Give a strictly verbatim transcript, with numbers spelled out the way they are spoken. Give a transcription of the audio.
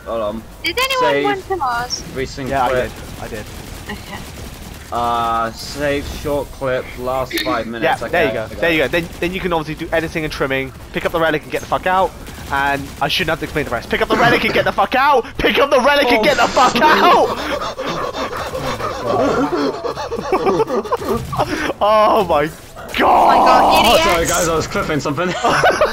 hold on. Did anyone Save. want to ask? Recent Yeah, clip. I did. I did. Okay. Uh, save short clip, last five minutes. Yeah, okay, there you go. okay. There you go. Then, then you can obviously do editing and trimming. Pick up the relic and get the fuck out. And I shouldn't have to explain the rest. Pick up the relic and get the fuck out. Pick up the relic oh. and get the fuck out. Oh my god! Oh my god, Oh, idiots! sorry guys, I was clipping something.